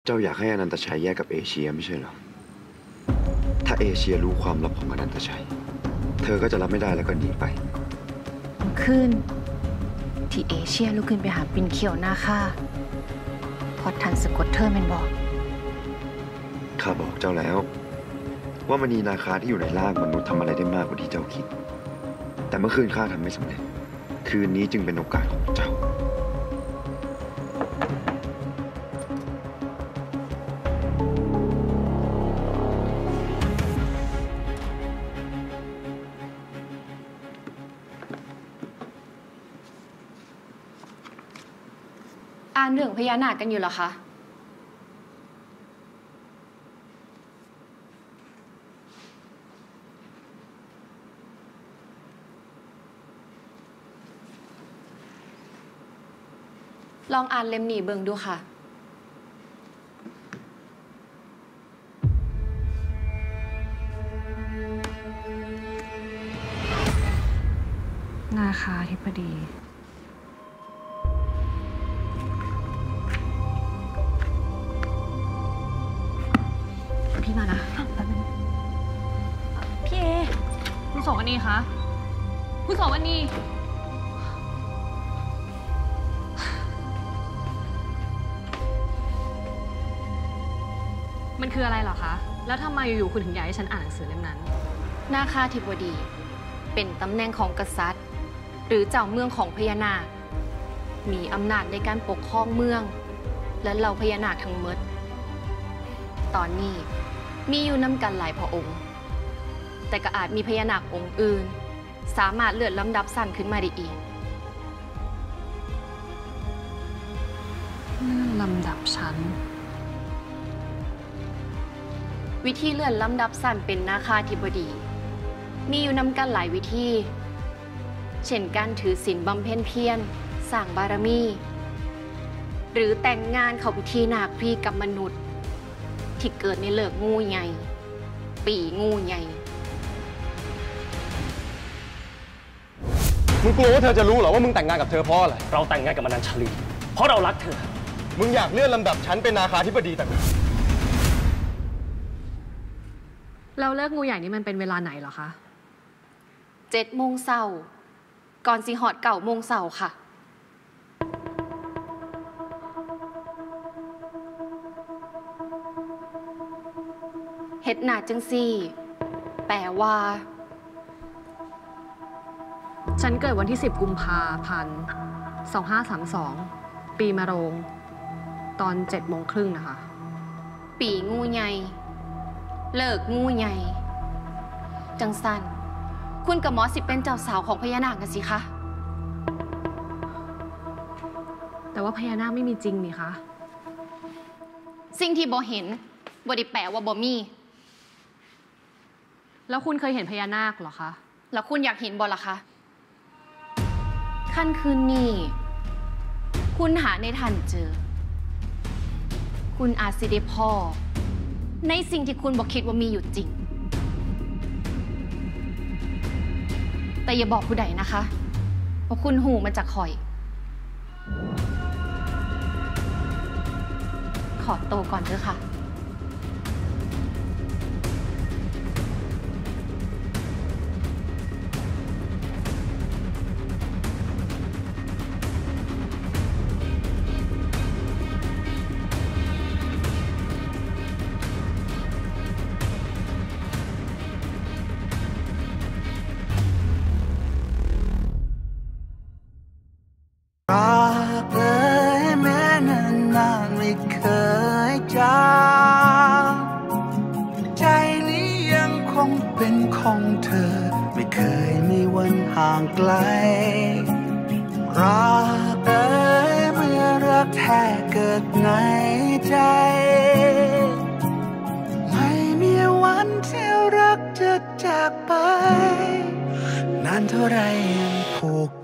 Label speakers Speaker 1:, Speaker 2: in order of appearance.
Speaker 1: จ้าอยากให้อนันตชัยแยกกับเอเชียไม่ใช่เหรอถ้าเอเชียรู้ความลับของอนันตชัยเธอก็จะรับไม่ได้แล้วก็หนีไป
Speaker 2: ขึ้นที่เอเชียลุกขึ้นไปหาปิ่นเขียวหน้าข้าพอทันสะกดเธอแม่นบอก
Speaker 1: ข้าบอกเจ้าแล้วว่ามณีนาคาที่อยู่ในร่างมนุษย์ทำอะไรได้มากกว่าที่เจ้าคิดแต่เมื่อคืนข้าทำไม่สำเร็จคืนนี้จึงเป็นโอกาสของเจ้า
Speaker 2: อ่านเรื่องพญานาคกันอยู่เหรอคะลองอ่านเล่มนี้เบิ่งดูค่ะ
Speaker 3: นาคาธิบดีพี่มานะพี่เอคุณสองอันนี้คะคุณสองอันนี้มันคืออะไรเหรอคะแล้วทำไมอยู่ๆคุณถึงอยากให้ฉันอ่านหนังสือเล่มนั้น
Speaker 2: นาคาธิบดีเป็นตำแหน่งของกษัตริย์หรือเจ้าเมืองของพญานาคมีอำนาจในการปกครองเมืองและเหล่าพญานาคทั้งหมดตอนนี้มีอยู่นำกันหลายพระองค์แต่ก็อาจมีพญานาคองค์อื่นสามารถเลื่อนลำดับสั้นขึ้นมาได้อีก
Speaker 3: ลำดับชั้น
Speaker 2: วิธีเลื่อนลำดับสั้นเป็นนาคาธิบดีมีอยู่นำกันหลายวิธีเช่นการถือศีลบำเพ็ญเพียรสร้างบารมีหรือแต่งงานเข้าพิธีนาคพรีกับมนุษย์ที่เกิดในเลิกงูใหญ่ปีงูใหญ่
Speaker 4: มึงกลัวว่าเธอจะรู้เหรอว่ามึงแต่งงานกับเธอเพราะอะไร
Speaker 5: เราแต่งงานกับอนันชลีเพราะเรารักเธอ
Speaker 4: มึงอยากเลื่อนลำดับชั้นเป็นนาคาธิบดีแต่
Speaker 3: แล้วเลิกงูใหญ่นี่มันเป็นเวลาไหนเหรอคะ
Speaker 2: 7 โมงเช้าก่อนสิฮอด9 โมงเช้าค่ะเฮ็ดหน้าจังซี่แปลว่า
Speaker 3: ฉันเกิดวันที่10 กุมภาพันธ์ 2532 ปีมะโรงตอน7:30นะคะ
Speaker 2: ปีงูใหญ่เลิกงูใหญ่จังสันคุณกับหมอสิเป็นเจ้าสาวของพญานาคกันสิคะ
Speaker 3: แต่ว่าพญานาคไม่มีจริงนี่คะ
Speaker 2: สิ่งที่บ่เห็นบ่ได้แปลว่าบ่มี
Speaker 3: แล้วคุณเคยเห็นพญานาคเหรอคะ
Speaker 2: แล้วคุณอยากเห็นบ่ล่ะคะขั้นคืนนี้คุณหาในทันเจอคุณอาจสิได้พ่อในสิ่งที่คุณบอกคิดว่ามีอยู่จริงแต่อย่าบอกผู้ใดนะคะว่าคุณหูมันจะคอยขอโตก่อนเถอะค่ะ
Speaker 6: รักเลยแม้นานๆไม่เคยจางใจนี้ยังคงเป็นของเธอไม่เคยมีวันห่างไกลรักเลยเมื่อรักแท้เกิดในใจไม่มีวันที่รักจะจากไปนานเท่าไรยังผูก